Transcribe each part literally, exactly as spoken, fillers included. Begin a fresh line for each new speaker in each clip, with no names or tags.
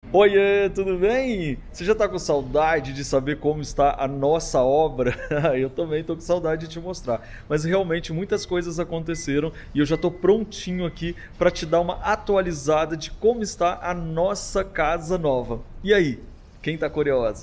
Oiê, tudo bem? Você já está com saudade de saber como está a nossa obra? Eu também estou com saudade de te mostrar. Mas realmente muitas coisas aconteceram e eu já estou prontinho aqui para te dar uma atualizada de como está a nossa casa nova. E aí, quem está curioso?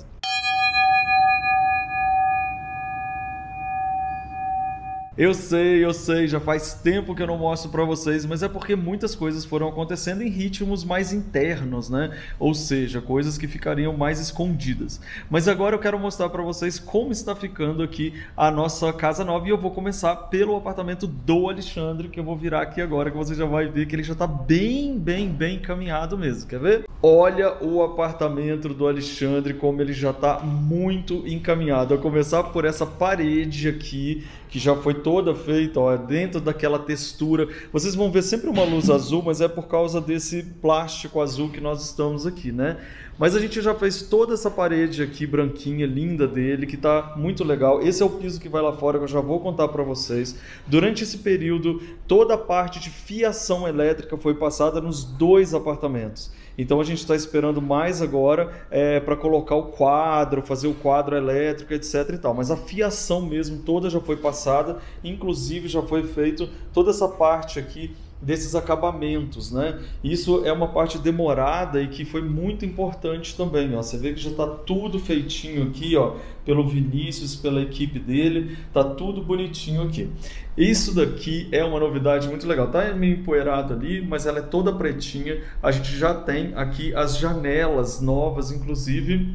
Eu sei, eu sei, já faz tempo que eu não mostro para vocês, mas é porque muitas coisas foram acontecendo em ritmos mais internos, né? Ou seja, coisas que ficariam mais escondidas. Mas agora eu quero mostrar para vocês como está ficando aqui a nossa casa nova e eu vou começar pelo apartamento do Alexandre, que eu vou virar aqui agora, que você já vai ver que ele já está bem, bem, bem encaminhado mesmo. Quer ver? Olha o apartamento do Alexandre, como ele já está muito encaminhado. Eu vou começar por essa parede aqui, que já foi toda feita, ó, dentro daquela textura. Vocês vão ver sempre uma luz azul, mas é por causa desse plástico azul que nós estamos aqui, né? Mas a gente já fez toda essa parede aqui branquinha, linda dele, que tá muito legal. Esse é o piso que vai lá fora, que eu já vou contar para vocês. Durante esse período, toda a parte de fiação elétrica foi passada nos dois apartamentos. Então a gente está esperando mais agora é, para colocar o quadro, fazer o quadro elétrico, etc e tal. Mas a fiação mesmo toda já foi passada, inclusive já foi feito toda essa parte aqui desses acabamentos, né? Isso é uma parte demorada e que foi muito importante também, ó. Você vê que já está tudo feitinho aqui, ó, pelo Vinícius, pela equipe dele, tá tudo bonitinho aqui. Isso daqui é uma novidade muito legal, tá meio empoeirado ali, mas ela é toda pretinha. A gente já tem aqui as janelas novas, inclusive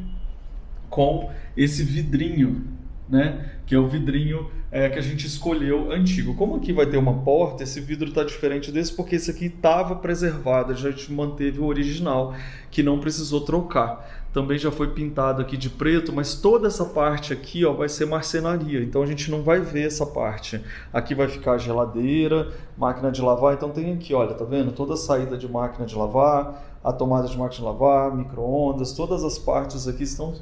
com esse vidrinho, né? Que é o vidrinho é, que a gente escolheu antigo. Como aqui vai ter uma porta, esse vidro está diferente desse porque esse aqui estava preservado, a gente manteve o original, que não precisou trocar. Também já foi pintado aqui de preto, mas toda essa parte aqui, ó, vai ser marcenaria, então a gente não vai ver essa parte. Aqui vai ficar a geladeira, máquina de lavar, então tem aqui, olha, tá vendo? Toda a saída de máquina de lavar, a tomada de máquina de lavar, micro-ondas, todas as partes aqui estão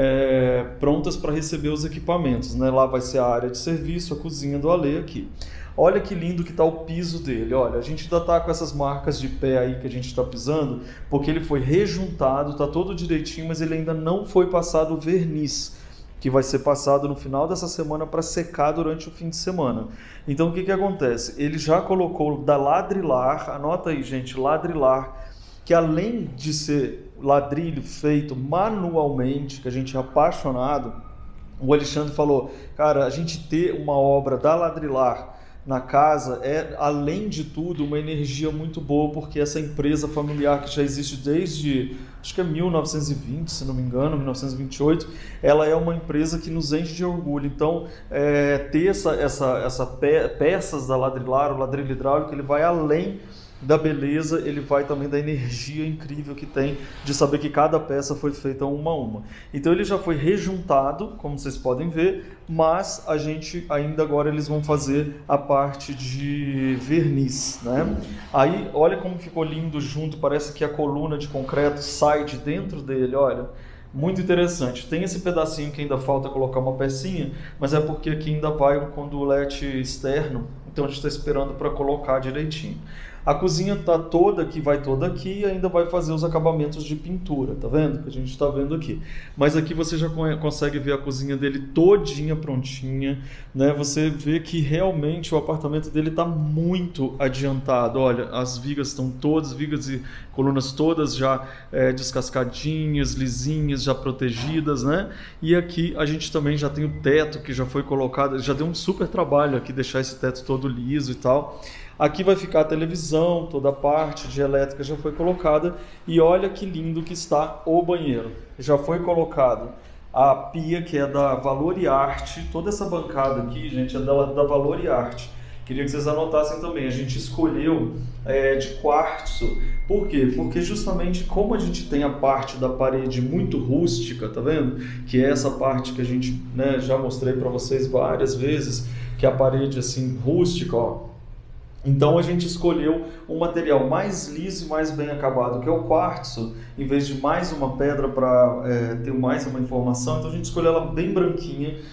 é, prontas para receber os equipamentos, né? Lá vai ser a área de serviço, a cozinha do Ale aqui. Olha que lindo que está o piso dele. Olha, a gente ainda está com essas marcas de pé aí que a gente está pisando, porque ele foi rejuntado, está todo direitinho, mas ele ainda não foi passado o verniz, que vai ser passado no final dessa semana para secar durante o fim de semana. Então o que que acontece? Ele já colocou da Ladrilar, anota aí gente, Ladrilar, que além de ser ladrilho feito manualmente, que a gente é apaixonado, o Alexandre falou, cara, a gente ter uma obra da Ladrilar na casa é, além de tudo, uma energia muito boa, porque essa empresa familiar que já existe desde, acho que é mil novecentos e vinte, se não me engano, mil novecentos e vinte e oito, ela é uma empresa que nos enche de orgulho. Então, é, ter essa, essa, essa pe peças da Ladrilar, o ladrilho hidráulico, ele vai além da beleza, ele vai também da energia incrível que tem de saber que cada peça foi feita uma a uma. Então ele já foi rejuntado, como vocês podem ver, mas a gente ainda agora eles vão fazer a parte de verniz, né? Aí olha como ficou lindo junto, parece que a coluna de concreto sai de dentro dele, olha. Muito interessante. Tem esse pedacinho que ainda falta colocar uma pecinha, mas é porque aqui ainda vai um condulete externo, então a gente está esperando para colocar direitinho. A cozinha tá toda aqui, vai toda aqui e ainda vai fazer os acabamentos de pintura, tá vendo? Que a gente está vendo aqui. Mas aqui você já consegue ver a cozinha dele todinha prontinha, né? Você vê que realmente o apartamento dele está muito adiantado. Olha, as vigas estão todas, vigas e colunas todas já é, descascadinhas, lisinhas, já protegidas, né? E aqui a gente também já tem o teto que já foi colocado, já deu um super trabalho aqui deixar esse teto todo liso e tal. Aqui vai ficar a televisão, toda a parte de elétrica já foi colocada e olha que lindo que está o banheiro. Já foi colocado a pia que é da Valor e Arte, toda essa bancada aqui, gente, é da, da Valor e Arte. Queria que vocês anotassem também, a gente escolheu é, de quartzo. Por quê? Porque justamente como a gente tem a parte da parede muito rústica, tá vendo? Que é essa parte que a gente, né, já mostrei para vocês várias vezes, que é a parede assim rústica, ó. Então a gente escolheu um material mais liso e mais bem acabado, que é o quartzo, em vez de mais uma pedra para é, ter mais uma informação. Então a gente escolheu ela bem branquinha,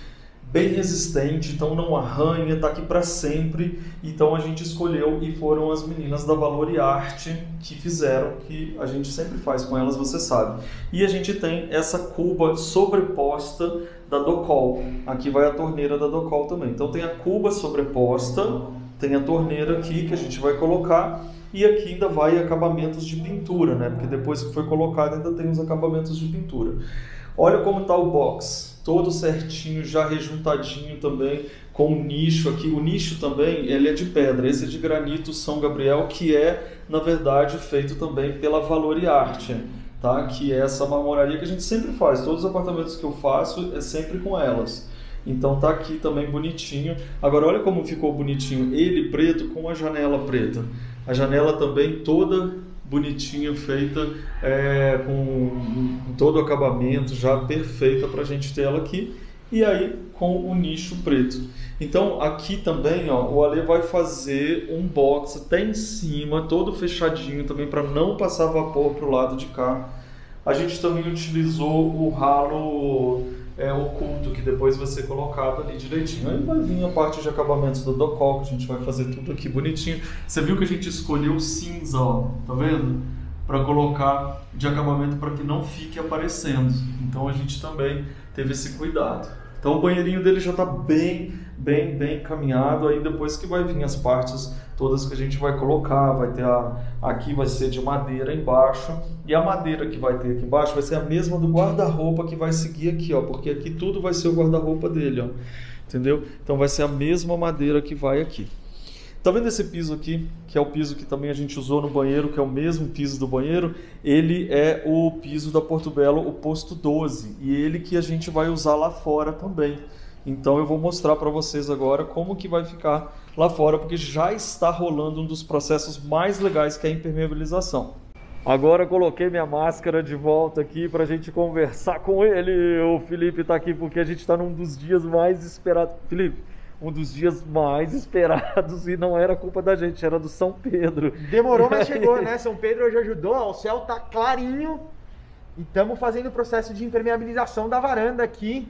bem resistente, então não arranha, está aqui para sempre. Então a gente escolheu e foram as meninas da Valor e Arte que fizeram, que a gente sempre faz com elas, você sabe. E a gente tem essa cuba sobreposta da Docol. Aqui vai a torneira da Docol também. Então tem a cuba sobreposta, tem a torneira aqui que a gente vai colocar, e aqui ainda vai acabamentos de pintura, né? Porque depois que foi colocado ainda tem os acabamentos de pintura. Olha como está o box, todo certinho, já rejuntadinho também, com o nicho aqui. O nicho também, ele é de pedra, esse é de granito São Gabriel, que é, na verdade, feito também pela Valor e Arte, tá? Que é essa marmoraria que a gente sempre faz. Todos os apartamentos que eu faço é sempre com elas. Então tá aqui também bonitinho. Agora olha como ficou bonitinho, ele preto com a janela preta. A janela também toda bonitinha, feita é, com, com todo o acabamento, já perfeita para a gente ter ela aqui. E aí com o nicho preto. Então aqui também, ó, o Ale vai fazer um box até em cima, todo fechadinho também, para não passar vapor para o lado de cá. A gente também utilizou o ralo é, oculto, que depois vai ser colocado ali direitinho. Aí vai vir a parte de acabamentos do Docol, que a gente vai fazer tudo aqui bonitinho. Você viu que a gente escolheu cinza, ó, tá vendo? Para colocar de acabamento para que não fique aparecendo. Então a gente também teve esse cuidado. Então o banheirinho dele já está bem, bem, bem encaminhado. Aí depois que vai vir as partes todas que a gente vai colocar, vai ter a, aqui vai ser de madeira embaixo, e a madeira que vai ter aqui embaixo vai ser a mesma do guarda-roupa que vai seguir aqui, ó, porque aqui tudo vai ser o guarda-roupa dele, ó, entendeu? Então vai ser a mesma madeira que vai aqui. Tá vendo esse piso aqui, que é o piso que também a gente usou no banheiro, que é o mesmo piso do banheiro? Ele é o piso da Porto Belo, o posto doze, e ele que a gente vai usar lá fora também. Então eu vou mostrar para vocês agora como que vai ficar lá fora, porque já está rolando um dos processos mais legais, que é a impermeabilização. Agora coloquei minha máscara de volta aqui para a gente conversar com ele. O Felipe está aqui porque a gente está num dos dias mais esperados. Felipe, um dos dias mais esperados, e não era culpa da gente, era do São Pedro.
Demorou, mas chegou, né? São Pedro hoje ajudou, ó, o céu tá clarinho e estamos fazendo o processo de impermeabilização da varanda aqui.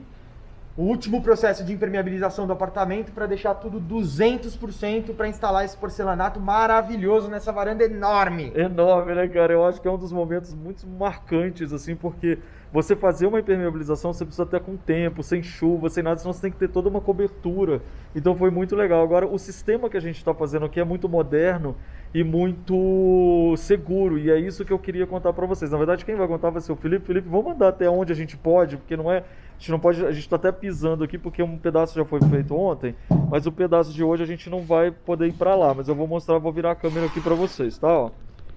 O último processo de impermeabilização do apartamento para deixar tudo duzentos por cento para instalar esse porcelanato maravilhoso nessa varanda enorme.
Enorme, né, cara? Eu acho que é um dos momentos muito marcantes, assim, porque você fazer uma impermeabilização, você precisa ter com tempo, sem chuva, sem nada, senão você tem que ter toda uma cobertura. Então foi muito legal. Agora, o sistema que a gente está fazendo aqui é muito moderno e muito seguro, e é isso que eu queria contar para vocês. Na verdade, quem vai contar vai ser o Felipe. Felipe, vamos andar até onde a gente pode, porque não é... A gente não pode, a gente está até pisando aqui porque um pedaço já foi feito ontem, mas o pedaço de hoje a gente não vai poder ir para lá, mas eu vou mostrar, vou virar a câmera aqui para vocês, tá? Ó.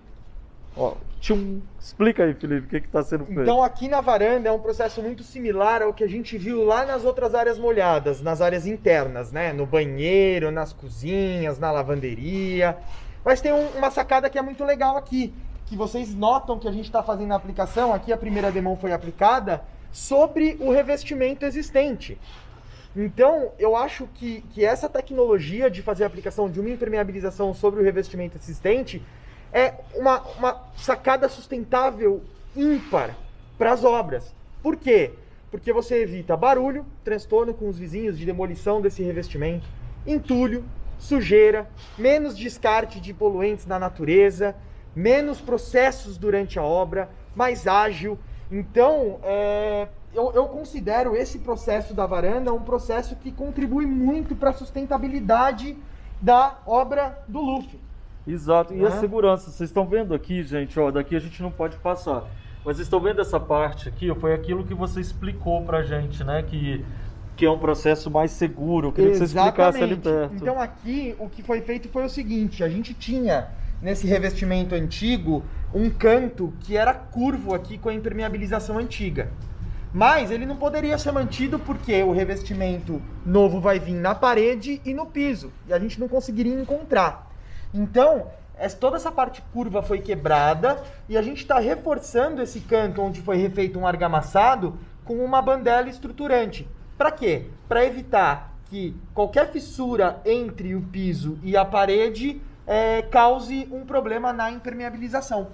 Ó, tchum. Explica aí, Felipe, o que está sendo feito.
Então aqui na varanda é um processo muito similar ao que a gente viu lá nas outras áreas molhadas, nas áreas internas, né? No banheiro, nas cozinhas, na lavanderia. Mas tem um, uma sacada que é muito legal aqui, que vocês notam que a gente está fazendo a aplicação, aqui a primeira demão foi aplicada, sobre o revestimento existente. Então, eu acho que, que essa tecnologia de fazer a aplicação de uma impermeabilização sobre o revestimento existente é uma, uma sacada sustentável ímpar para as obras. Por quê? Porque você evita barulho, transtorno com os vizinhos de demolição desse revestimento, entulho, sujeira, menos descarte de poluentes na natureza, menos processos durante a obra, mais ágil. Então, é, eu, eu considero esse processo da varanda um processo que contribui muito para a sustentabilidade da obra do Luffy.
Exato, e
né?
A segurança, vocês estão vendo aqui, gente, ó, daqui a gente não pode passar, mas vocês estão vendo essa parte aqui, ó, foi aquilo que você explicou pra gente, né, que, que é um processo mais seguro. Eu queria que você explicasse ali perto.
Então aqui o que foi feito foi o seguinte, a gente tinha nesse revestimento antigo um canto que era curvo aqui com a impermeabilização antiga. Mas ele não poderia ser mantido porque o revestimento novo vai vir na parede e no piso, e a gente não conseguiria encontrar. Então, toda essa parte curva foi quebrada e a gente está reforçando esse canto onde foi refeito um argamassado com uma bandela estruturante. Para quê? Para evitar que qualquer fissura entre o piso e a parede é, cause um problema na impermeabilização.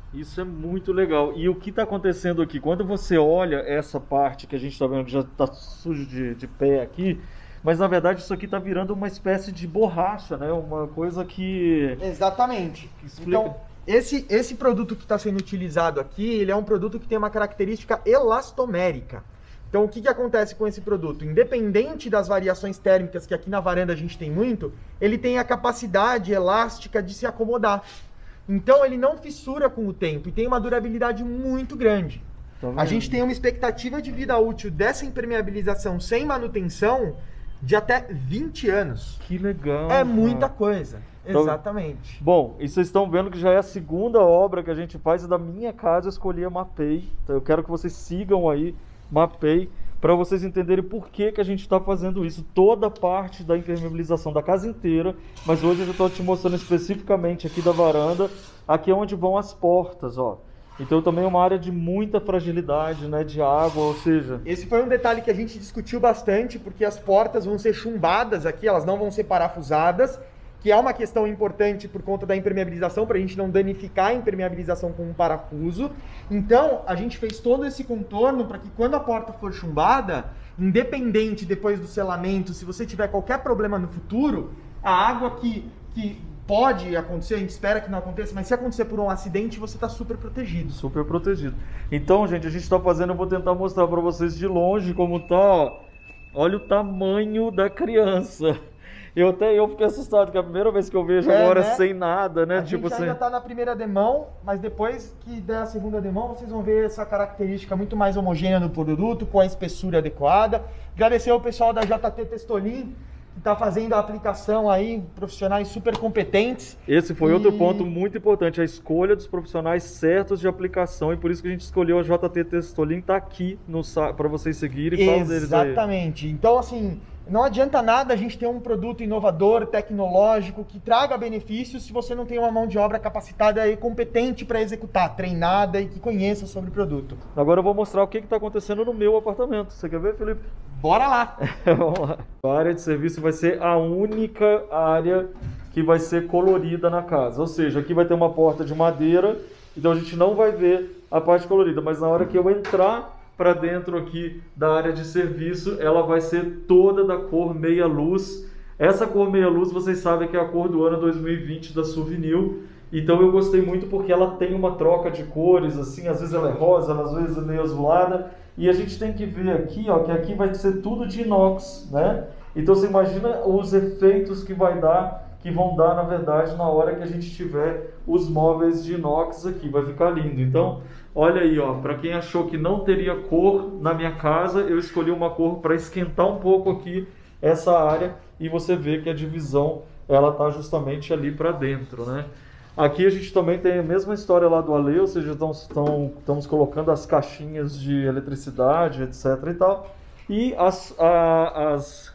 Isso é muito legal. E o que está acontecendo aqui? Quando você olha essa parte que a gente está vendo que já está sujo de, de pé aqui, mas na verdade isso aqui está virando uma espécie de borracha, né? Uma coisa que...
Exatamente.
Explica.
Então, esse, esse produto que está sendo utilizado aqui, ele é um produto que tem uma característica elastomérica. Então, o que, que acontece com esse produto? Independente das variações térmicas, que aqui na varanda a gente tem muito, ele tem a capacidade elástica de se acomodar. Então, ele não fissura com o tempo e tem uma durabilidade muito grande. A gente tem uma expectativa de vida útil dessa impermeabilização sem manutenção de até vinte anos.
Que legal.
É muita
cara.
coisa.
Então,
exatamente.
Bom, e vocês estão vendo que já é a segunda obra que a gente faz e da minha casa eu escolhi a Mapei. Então, eu quero que vocês sigam aí Mapei, para vocês entenderem por que, que a gente está fazendo isso, toda a parte da impermeabilização da casa inteira, mas hoje eu estou te mostrando especificamente aqui da varanda, aqui é onde vão as portas, ó. Então também é uma área de muita fragilidade, né, de água, ou seja...
Esse foi um detalhe que a gente discutiu bastante, porque as portas vão ser chumbadas aqui, elas não vão ser parafusadas, que é uma questão importante por conta da impermeabilização, para a gente não danificar a impermeabilização com um parafuso. Então, a gente fez todo esse contorno para que quando a porta for chumbada, independente depois do selamento, se você tiver qualquer problema no futuro, a água que, que pode acontecer, a gente espera que não aconteça, mas se acontecer por um acidente, você está super protegido.
Super protegido. Então, gente, a gente está fazendo, eu vou tentar mostrar para vocês de longe como tá, ó. Olha o tamanho da criança. Eu até eu fiquei assustado, que é a primeira vez que eu vejo é, agora, né? Sem nada, né?
A
tipo
gente ainda
assim...
tá na primeira demão, mas depois que der a segunda demão, vocês vão ver essa característica muito mais homogênea do produto, com a espessura adequada. Agradecer ao pessoal da J T Testolin, que está fazendo a aplicação aí, profissionais super competentes.
Esse foi
e...
outro ponto muito importante, a escolha dos profissionais certos de aplicação, e por isso que a gente escolheu a J T Testolin, tá aqui para vocês seguirem. Fala deles aí.
Exatamente. Então, assim... Não adianta nada a gente ter um produto inovador, tecnológico, que traga benefícios se você não tem uma mão de obra capacitada e competente para executar, treinada e que conheça sobre o produto.
Agora eu vou mostrar o que está acontecendo no meu apartamento. Você quer ver, Felipe?
Bora lá!
Vamos lá. A área de serviço vai ser a única área que vai ser colorida na casa. Ou seja, aqui vai ter uma porta de madeira, então a gente não vai ver a parte colorida, mas na hora que eu entrar para dentro aqui da área de serviço, ela vai ser toda da cor meia luz. Essa cor meia luz, vocês sabem que é a cor do ano dois mil e vinte da Suvinil. Então eu gostei muito porque ela tem uma troca de cores, assim, às vezes ela é rosa, às vezes é meio azulada. E a gente tem que ver aqui, ó, que aqui vai ser tudo de inox, né? Então você imagina os efeitos que vai dar, que vão dar, na verdade, na hora que a gente tiver os móveis de inox aqui. Vai ficar lindo. Então... Olha aí, ó, para quem achou que não teria cor na minha casa, eu escolhi uma cor para esquentar um pouco aqui essa área, e você vê que a divisão, ela tá justamente ali para dentro, né? Aqui a gente também tem a mesma história lá do Ale, ou seja, estamos, estamos colocando as caixinhas de eletricidade, etc e tal, e as, a, as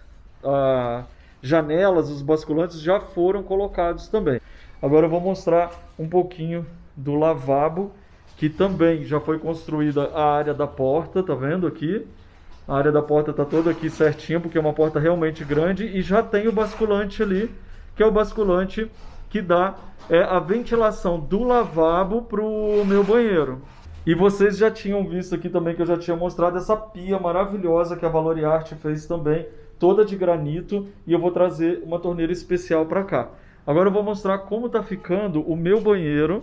a, janelas, os basculantes já foram colocados também. Agora eu vou mostrar um pouquinho do lavabo, que também já foi construída a área da porta, tá vendo aqui? A área da porta tá toda aqui certinha, porque é uma porta realmente grande, e já tem o basculante ali, que é o basculante que dá é, a ventilação do lavabo pro meu banheiro. E vocês já tinham visto aqui também, que eu já tinha mostrado essa pia maravilhosa que a Valoriarte fez também, toda de granito, e eu vou trazer uma torneira especial para cá. Agora eu vou mostrar como tá ficando o meu banheiro.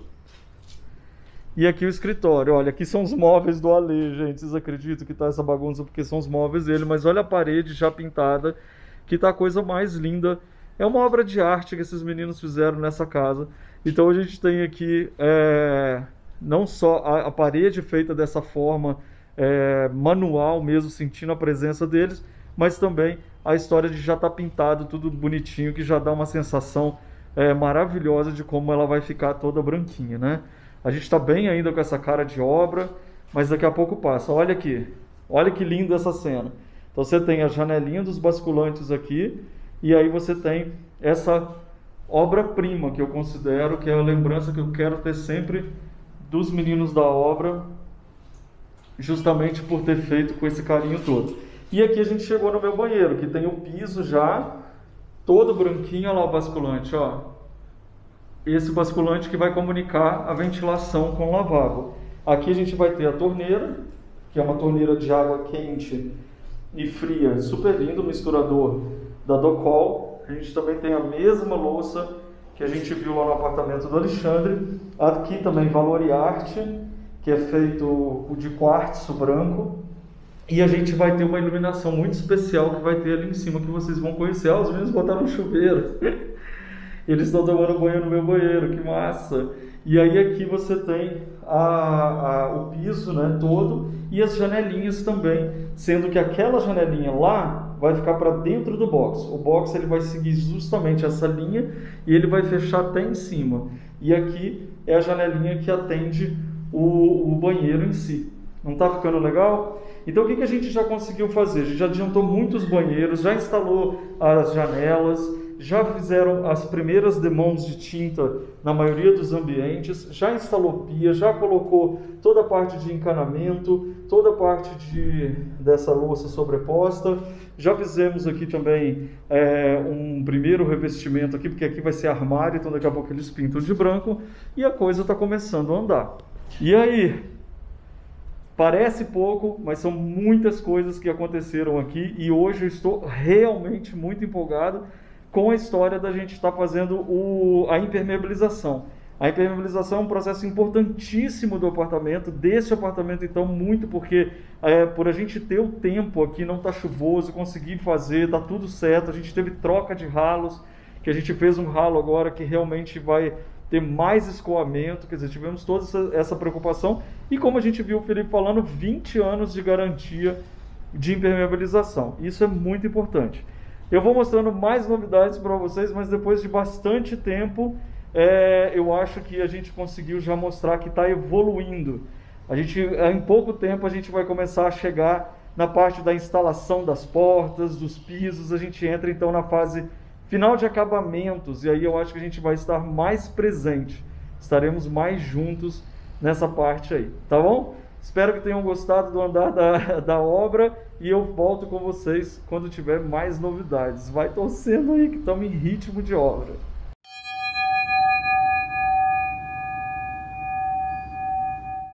E aqui o escritório, olha, aqui são os móveis do Ale, gente, vocês acreditam que tá essa bagunça porque são os móveis dele, mas olha a parede já pintada, que tá a coisa mais linda, é uma obra de arte que esses meninos fizeram nessa casa. Então a gente tem aqui, é, não só a, a parede feita dessa forma, é, manual mesmo, sentindo a presença deles, mas também a história de já estar tá pintado, tudo bonitinho, que já dá uma sensação é, maravilhosa de como ela vai ficar toda branquinha, né? A gente está bem ainda com essa cara de obra, mas daqui a pouco passa. Olha aqui, olha que linda essa cena. Então você tem a janelinha dos basculantes aqui, e aí você tem essa obra-prima, que eu considero que é a lembrança que eu quero ter sempre dos meninos da obra, justamente por ter feito com esse carinho todo. E aqui a gente chegou no meu banheiro, que tem o piso já todo branquinho. Olha lá o basculante, ó. esse basculante que vai comunicar a ventilação com o lavabo. Aqui a gente vai ter a torneira, que é uma torneira de água quente e fria, super lindo, misturador da Docol. A gente também tem a mesma louça que a gente viu lá no apartamento do Alexandre. Aqui também Valoriarte, que é feito de quartzo branco. E a gente vai ter uma iluminação muito especial que vai ter ali em cima, que vocês vão conhecer. Ah, os meninos botaram um chuveiro. Eles estão tomando banho no meu banheiro, que massa! E aí aqui você tem a, a, o piso, né, todo, e as janelinhas também, sendo que aquela janelinha lá vai ficar para dentro do box. O box ele vai seguir justamente essa linha e ele vai fechar até em cima. E aqui é a janelinha que atende o, o banheiro em si. Não está ficando legal? Então o que, que a gente já conseguiu fazer? A gente já adiantou muitos banheiros, já instalou as janelas, já fizeram as primeiras demãos de tinta na maioria dos ambientes, já instalou pia, já colocou toda a parte de encanamento, toda a parte de, dessa louça sobreposta. Já fizemos aqui também é, um primeiro revestimento aqui, porque aqui vai ser armário, então daqui a pouco eles pintam de branco e a coisa está começando a andar. E aí? Parece pouco, mas são muitas coisas que aconteceram aqui e hoje eu estou realmente muito empolgado com a história da gente estar fazendo o, a impermeabilização. A impermeabilização é um processo importantíssimo do apartamento, desse apartamento então muito, porque é, por a gente ter o tempo aqui, não está chuvoso, conseguir fazer, está tudo certo, a gente teve troca de ralos, que a gente fez um ralo agora que realmente vai ter mais escoamento, quer dizer, tivemos toda essa, essa preocupação, e como a gente viu o Felipe falando, vinte anos de garantia de impermeabilização, isso é muito importante. Eu vou mostrando mais novidades para vocês, mas depois de bastante tempo, é, eu acho que a gente conseguiu já mostrar que está evoluindo. A gente, em pouco tempo, a gente vai começar a chegar na parte da instalação das portas, dos pisos, a gente entra então na fase final de acabamentos, e aí eu acho que a gente vai estar mais presente, estaremos mais juntos nessa parte aí, tá bom? Espero que tenham gostado do andar da, da obra e eu volto com vocês quando tiver mais novidades. Vai torcendo aí que estamos em ritmo de obra.